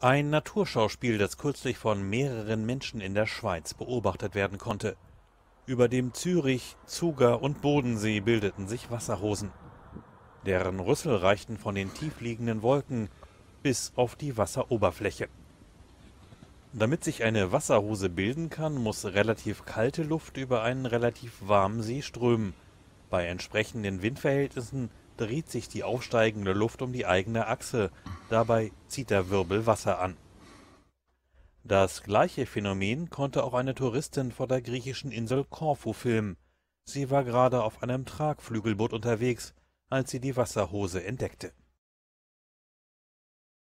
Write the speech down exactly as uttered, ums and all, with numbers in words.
Ein Naturschauspiel, das kürzlich von mehreren Menschen in der Schweiz beobachtet werden konnte. Über dem Zürich, Zuger und Bodensee bildeten sich Wasserhosen. Deren Rüssel reichten von den tiefliegenden Wolken bis auf die Wasseroberfläche. Damit sich eine Wasserhose bilden kann, muss relativ kalte Luft über einen relativ warmen See strömen. Bei entsprechenden Windverhältnissen dreht sich die aufsteigende Luft um die eigene Achse, dabei zieht der Wirbel Wasser an. Das gleiche Phänomen konnte auch eine Touristin vor der griechischen Insel Korfu filmen. Sie war gerade auf einem Tragflügelboot unterwegs, als sie die Wasserhose entdeckte.